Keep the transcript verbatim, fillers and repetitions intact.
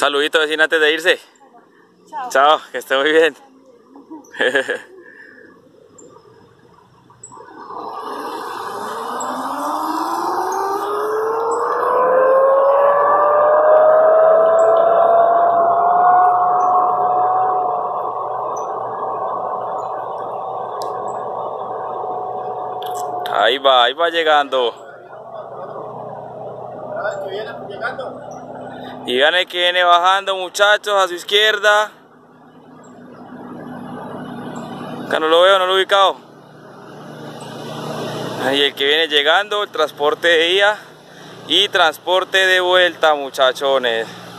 saludito, vecina, antes de irse. Chao. Chao, que esté muy bien. Ahí va, ahí va llegando. Y vean el que viene bajando, muchachos, a su izquierda. Acá no lo veo, no lo he ubicado. Y el que viene llegando, el transporte de ida y transporte de vuelta, muchachones.